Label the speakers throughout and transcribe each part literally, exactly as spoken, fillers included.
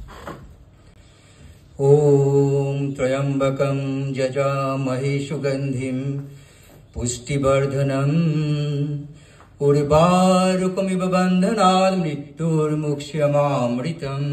Speaker 1: ओम त्र्यंबकं यजामहे सुगंधिं पुष्टिवर्धनम् उर्वारुकमिव बन्धनात् मृत्युर्मुक्ष्यमामृतम्।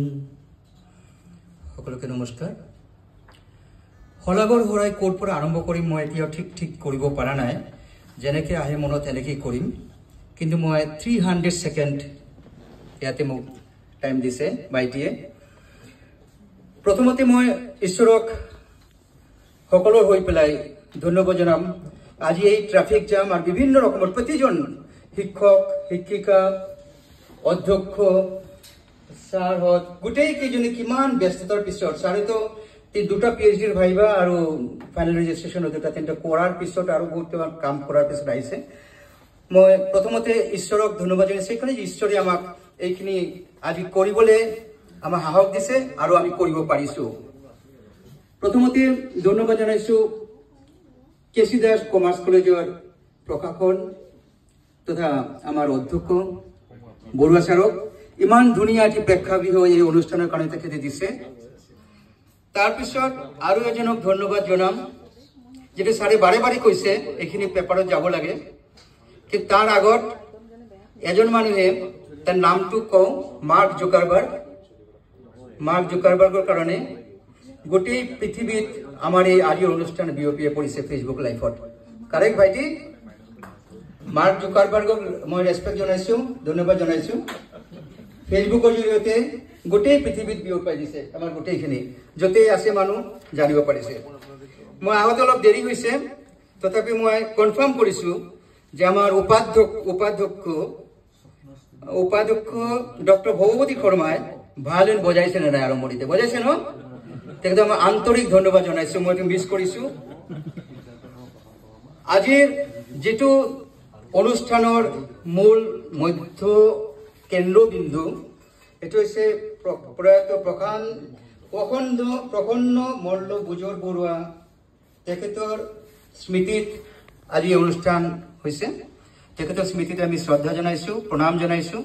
Speaker 1: সকলকে নমস্কাৰ। হলাগৰ হৰাই কোৰ পৰা আৰম্ভ কৰিম মই এতিয়া ঠিক ঠিক কৰিব পৰা নাই, যেনেকৈ আহে মনত এনেকৈ কৰিম, কিন্তু মই থ্ৰী হাণ্ড্ৰেড ছেকেণ্ড ইয়াতে মোক টাইম দিছে বাইটিয়ে। প্ৰথমতে মই ঈশ্বৰক সকলৰ হৈ পেলাই ধন্যবাদ জনাম। আজি এই ট্ৰাফিক জাম আৰু বিভিন্ন ৰকমৰ প্ৰতিজন শিক্ষক শিক্ষিকা অধ্যক্ষ ছাৰহঁত গোটেই কেইজনে কিমান ব্যস্ততাৰ পিছত ছাৰেতো দুটা পি এইচ ডিৰ ভাইবা আৰু ফাইনেল ৰেজিষ্ট্ৰেশ্যন দুটা তিনিটা কৰাৰ পিছত আৰু বহুত কাম কৰাৰ পিছত আহিছে। মই প্ৰথমতে ঈশ্বৰক ধন্যবাদ জনাইছোঁ, সেইকাৰণে ঈশ্বৰে আমাক এইখিনি আজি কৰিবলৈ আমাৰ সাহস দিছে আৰু আমি কৰিব পাৰিছোঁ। প্ৰথমতে ধন্যবাদ জনাইছোঁ কে চি দাস কমাৰ্চ কলেজৰ প্ৰশাসন তথা আমাৰ অধ্যক্ষ বৰুৱা ছাৰক, ইমান ধুনীয়া আজি প্ৰেক্ষাগৃহ এই অনুষ্ঠানৰ কাৰণে তেখেতে দিছে। তাৰপিছত আৰু এজনক ধন্যবাদ জনাম, যেটা ছাৰে বাৰে বাৰে কৈছে এইখিনি পেপাৰত যাব লাগে, কিন্তু তাৰ আগত এজন মানুহে তাৰ নামটো কওঁ, মাৰ্ক জুকাৰবাৰ্গ। মাৰ্ক জুকাৰবাৰ্গৰ কাৰণে গোটেই পৃথিৱীত আমাৰ এই আজিৰ অনুষ্ঠান বিয়পিয়ে পৰিছে ফেচবুক লাইভত। কাৰেক্ট ভাইটি? মাৰ্ক জুকাৰবাৰ্গক মই ৰেচপেক্ট জনাইছোঁ, ধন্যবাদ জনাইছোঁ। ফেচবুকৰ জৰিয়তে গোটেই পৃথিৱীত বিয়পাই দিছে, আমাৰ গোটেইখিনি য'তেই আছে মানুহ জানিব পাৰিছে। মই আগতে অলপ দেৰি হৈছে, তথাপি মই কনফাৰ্ম কৰিছোঁ যে আমাৰ উপাধ্যক্ষ উপাধ্যক্ষ উপাধ্যক্ষ ডক্টৰ ভগৱতী শৰ্মাই ভায়োলিন বজাইছে নে নাই? আৰম্ভণিতে বজাইছে ন? তেখেতক মই আন্তৰিক ধন্যবাদ জনাইছোঁ, মই এইটো মিছ কৰিছোঁ। আজিৰ যিটো অনুষ্ঠানৰ মূল মধ্য কেন্দ্ৰবিন্দু, এইটো হৈছে প্ৰয়াত প্ৰকাণ্ড প্ৰখণ্ড প্ৰসন্ন মল্ল বুজৰ বৰুৱা, তেখেতৰ স্মৃতিত আজি অনুষ্ঠান হৈছে। তেখেতৰ স্মৃতিত আমি শ্ৰদ্ধা জনাইছোঁ, প্ৰণাম জনাইছোঁ।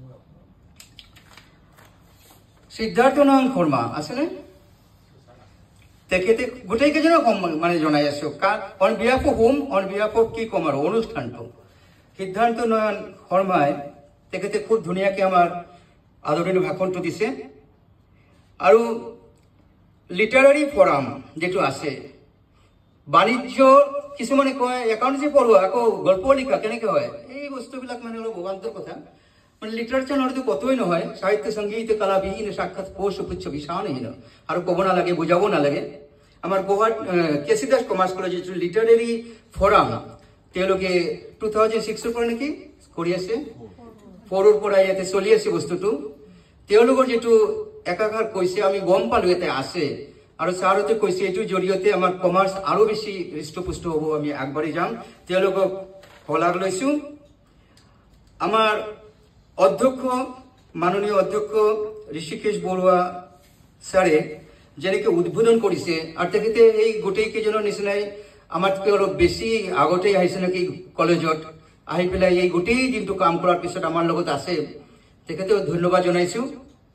Speaker 1: সিদ্ধাৰ্থ নাৰায়ণ শৰ্মা আছেনে? তেখেতে গোটেই কেইজনক মানে জনাই আছোঁ, on behalf of home, on behalf of কি ক'ম আৰু অনুষ্ঠানটো। সিদ্ধাৰ্থ নাৰায়ণ শৰ্মাই তেখেতে খুব ধুনীয়াকৈ আমাৰ আদৰণি ভাষণটো দিছে। আৰু লিটাৰাৰী ফৰাম যিটো আছে, বাণিজ্য কিছুমানে কয় একাউণ্টেঞ্চি পঢ়োৱা আকৌ গল্প লিখা কেনেকৈ হয়, এই বস্তুবিলাক মানে অলপ ভবান্তৰ কথা। মানে লিটাৰেচাৰ নহ'লেতো কতোৱেই নহয়। সাহিত্য সংগীত কলাবিহীন সাক্ষাৎ কোষ পুচ্ছ বিশানহীন, আৰু ক'ব নালাগে, বুজাব নালাগে। আমাৰ Guwahati K C Das commerce কলেজৰ যিটো লিটাৰেৰী ফৰাম, তেওঁলোকে টু থাউজেণ্ড ছিক্সৰ পৰা নেকি কৰি আছে, ফ'ৰৰ পৰা ইয়াতে চলি আছে বস্তুটো। তেওঁলোকৰ যিটো একাকাৰ কৈছে আমি গম পালোঁ ইয়াতে আছে, আৰু ছাৰতে কৈছে এইটোৰ জৰিয়তে আমাৰ কমাৰ্চ আৰু বেছি হৃষ্টপুষ্ট হ'ব, আমি আগবাঢ়ি যাম। তেওঁলোকক শলাগ লৈছোঁ। আমাৰ অধ্যক্ষ মাননীয় অধ্যক্ষ ঋষিকেশ বৰুৱা ছাৰে যেনেকৈ উদ্বোধন কৰিছে, আৰু তেখেতে এই গোটেই কেইজনৰ নিচিনাই আমাতকৈ অলপ বেছি আগতেই আহিছে নেকি কলেজত, আহি পেলাই এই গোটেই দিনটো কাম কৰাৰ পিছত আমাৰ লগত আছে, তেখেতেও ধন্যবাদ জনাইছোঁ।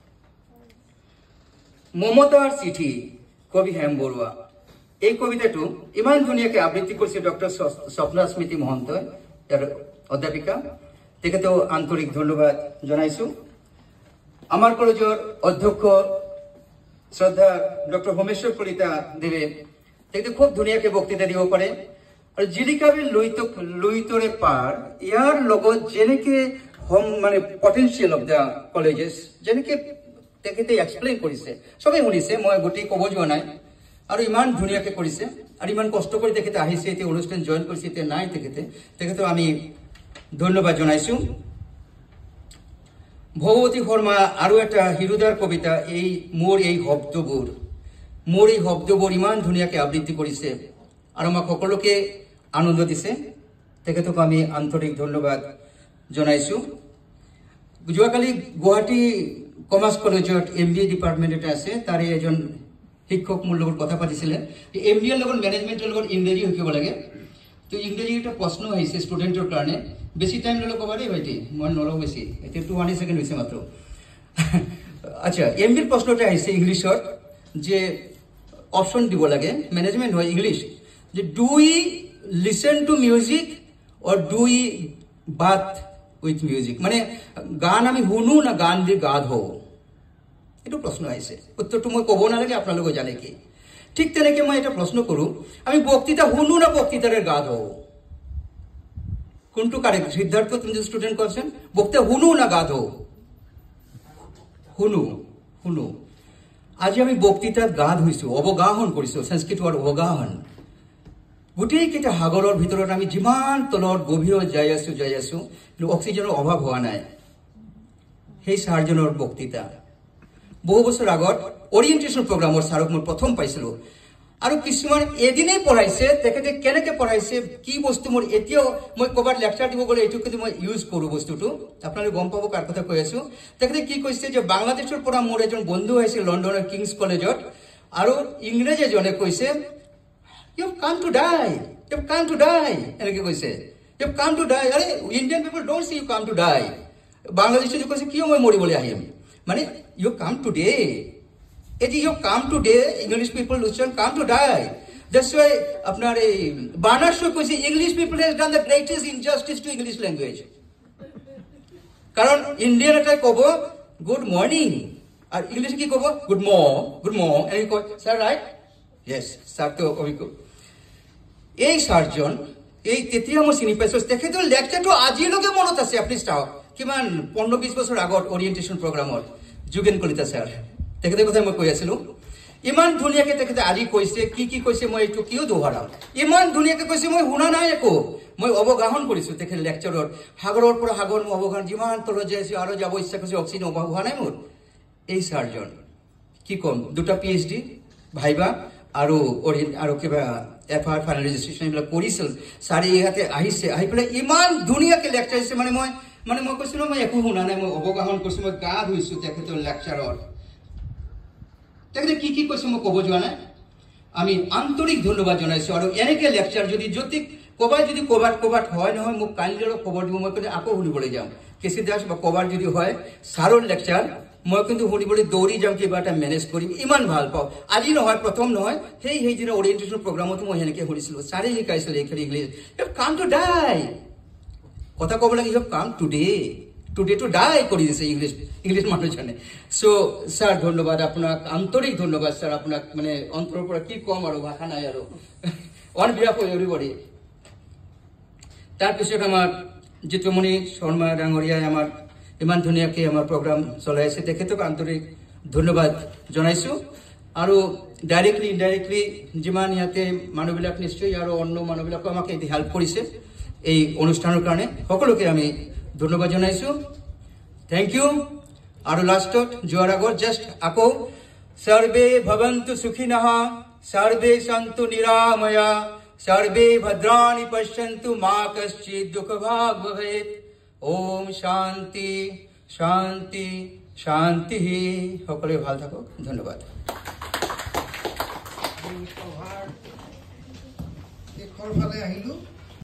Speaker 1: মমতাৰ চিঠি কবি হেম বৰুৱা, এই কবিতাটো ইমান ধুনীয়াকৈ আবৃত্তি কৰিছে ডক্টৰ স্বপ্না স্মৃতি মহন্তই, ইয়াৰ অধ্যাপিকা, তেখেতেও আন্তৰিক ধন্যবাদ জনাইছোঁ। আমাৰ কলেজৰ অধ্যক্ষ শ্ৰদ্ধা ডক্টৰ হোমেশ্বৰ কলিতা দেৱে, তেখেতে খুব ধুনীয়াকৈ বক্তৃতা দিব পাৰে। আৰু জিলিকাবি লুইত লুইতৰে পাৰ, ইয়াৰ লগত যেনেকৈ হোম মানে পটেঞ্চিয়েল অফ দ্য কলেজেছ যেনেকৈ তেখেতে এক্সপ্লেইন কৰিছে, চবেই শুনিছে, মই গোটেই ক'ব যোৱা নাই। আৰু ইমান ধুনীয়াকৈ কৰিছে, আৰু ইমান কষ্ট কৰি তেখেতে আহিছে, এতিয়া অনুষ্ঠান জইন কৰিছে, এতিয়া নাই তেখেতে, তেখেতেও আমি ধন্যবাদ জনাইছোঁ। ভগৱতী শৰ্মা আৰু এটা হিৰুদাৰ কবিতা, এই মোৰ এই শব্দবোৰ, মোৰ এই শব্দবোৰ ইমান ধুনীয়াকৈ আবৃত্তি কৰিছে আৰু আমাক সকলোকে আনন্দ দিছে, তেখেতক আমি আন্তৰিক ধন্যবাদ জনাইছোঁ। যোৱাকালি গুৱাহাটী কমাৰ্চ কলেজত এম বি এ ডিপাৰ্টমেণ্ট এটা আছে, তাৰে এজন শিক্ষক মোৰ লগত কথা পাতিছিলে, এম বি এৰ লগত মেনেজমেণ্টৰ লগত ইংৰাজী শিকিব লাগে। তো ইংৰাজী এটা প্ৰশ্ন আহিছে ষ্টুডেণ্টৰ কাৰণে, বেছি টাইম ল'লে ক'বা দেই ভাইটি, মই নলওঁ বেছি, এতিয়া টু হাণ্ড্ৰেড ছেকেণ্ড হৈছে মাত্ৰ। আচ্ছা এম বিৰ প্ৰশ্নতে আহিছে ইংলিছত যে অপশন দিব লাগে ম্যানেজমেন্ট হয় ইংলিশ যে do we listen to music or do we bath with music মানে গান আমি শুনো না গান দি গা ধো এটো প্রশ্ন আহিছে উত্তৰটো মই ক'ব নালাগে আপোনালোকে জানে কি ঠিক তেনেকে মই এটা প্ৰশ্ন কৰো আমি বক্তৃতা শুনো না বক্তৃতাৰে গা ধো কোনটো কারেক্ট সিদ্ধার্থ তুমি যে স্টুডেন্ট কোশ্চেন বক্তৃতা শুনো না গা ধো শুনো শুনো আজি আমি বক্তৃতাত গা ধুইছো অবগাহন কৰিছো সংস্কৃত ৱৰ্ড অবগাহন গোটেই কেইটা সাগৰৰ ভিতৰত আমি যিমান তলত গভীৰত যাই আছো যাই আছো কিন্তু অক্সিজেনৰ অভাৱ হোৱা নাই সেই সাৰ্জনৰ বক্তৃতা বহু বছৰ আগত অৰিয়েন্টেশন প্ৰগ্ৰামৰ সাৰক মই প্ৰথম পাইছিলো আৰু কিছুমান এদিনেই পঢ়াইছে তেখেতে কেনেকে পঢ়াইছে কি বস্তু মোৰ এতিয়াও মই কবাৰ লেকচাৰ দিব গলে এটো কিন্তু মই ইউজ কৰো বস্তুটো আপোনালোকে গম পাব কাৰ কথা কৈ আছো তেখেতে কি কৈছে যে বাংলাদেশৰ পৰা মোৰ এজন বন্ধু আহিছিল লণ্ডনৰ কিংছ কলেজত আৰু ইংৰাজী জনে কৈছে you have come to die you have come to die এনেকে কৈছে you have come to die আরে Indian people don't say you come to die বাংলাদেশে যে কৈছে কিয় মই মৰিবলৈ আহিম মানে you come today If you come today, English people listen, come to die. That's why, apnar Barnard Shaw says English people has done the greatest injustice to English language. Karon Indian atai kobo good morning, or English ki kobo good morning, good morning. And you go, sir, right? Yes, sir. To obiko. Ei sarjon, ei tetiya mo sini pesos. Dekhe to lecture to aji loge monot ase apni staff. Kiman fifteen twenty বছর আগত orientation programor Jugen Kolita sir. তেখেতে কথা মই কৈ আছিলো ইমান ধুনিয়াকে তেখেতে আজি কৈছে কি কি কৈছে মই এইটো কিয় দোহাৰাম ইমান ধুনিয়াকে কৈছে মই শুনা নাই একো মই অবগাহন কৰিছো তেখেতে লেকচাৰৰ সাগৰৰ পৰা সাগৰ মই অবগাহন যিমান তলত যাইছে আৰু যাব ইচ্ছা কৰিছে অক্সিজেন অভাৱ হোৱা নাই মোৰ এই সাৰ্জন কি কম দুটা পিএইচডি ভাইবা আৰু আৰু কিবা এফআৰ ফাইনেল ৰেজিষ্ট্ৰেচন এইবিলাক কৰিছিল সাৰি ইয়াতে আহিছে আহি পেলাই ইমান ধুনিয়াকে লেকচাৰ দিছে মানে মই মানে মই কৈছিলো মই একো শুনা নাই মই অবগাহন কৰিছো মই গা ধুইছো তেখেতৰ লেকচাৰৰ তেখেতে কি কি কৈছে মই ক'ব যোৱা নাই আমি আন্তৰিক ধন্যবাদ জনাইছো আৰু এনেকে লেকচাৰ যদি যদি কবাৰ যদি কবাত কবাত হয় নহয় মোক কাইলৈ খবৰ দিব মই কিন্তু আকৌ শুনিবলৈ যাম কেচি দাস বা কবাৰ যদি হয় সাৰৰ লেকচাৰ মই কিন্তু শুনিবলৈ দৌৰি যাম কিবা এটা মেনেজ কৰিম ইমান ভাল পাওঁ আজি নহয় প্ৰথম নহয় সেই সেই দিনা অৰিয়েন্টেশন প্ৰগ্ৰামত মই এনেকে শুনিছিলো সাৰে শিকাইছিল এইখিনি English you come to die কথা ক'ব লাগে you come today today to die কৰি দিছে ইংলিছ ইংলিছ মানুহ জানে সো স্যার ধন্যবাদ আপোনাক আন্তৰিক ধন্যবাদ স্যার আপোনাক মানে অন্তৰৰ পৰা কি কম আৰু ভাষা নাই আৰু অন বিহাফ অফ এভৰিবডি তাৰ পিছত আমাৰ জিতুমণি শৰ্মা ডাঙৰীয়াই আমাৰ ইমান ধুনীয়াকৈ আমাৰ প্ৰগ্ৰাম চলাইছে তেখেতক আন্তৰিক ধন্যবাদ জনাইছো আৰু ডাইৰেক্টলি ইনডাইৰেক্টলি যিমান ইয়াতে মানুহবিলাক নিশ্চয় আৰু অন্য মানুহবিলাক আমাক হেল্প কৰিছে এই অনুষ্ঠানৰ কাৰণে সকলোকে আমি ধন্যবাদ জনাইছো থ্যাংক ইউ আৰু লাষ্টত যোৱাৰ আগত জাস্ট আকৌ সৰ্বে ভৱন্তু সুখিনঃ সৰ্বে সন্তু নিৰাময়া সৰ্বে ভদ্ৰাণি পশ্যন্তু মা কশ্চিৎ দুঃখভাগ ভৱেৎ ওম শান্তি শান্তি শান্তি সকলোৱে ভাল থাকক ধন্যবাদ
Speaker 2: শেষৰ ফালে আহিলো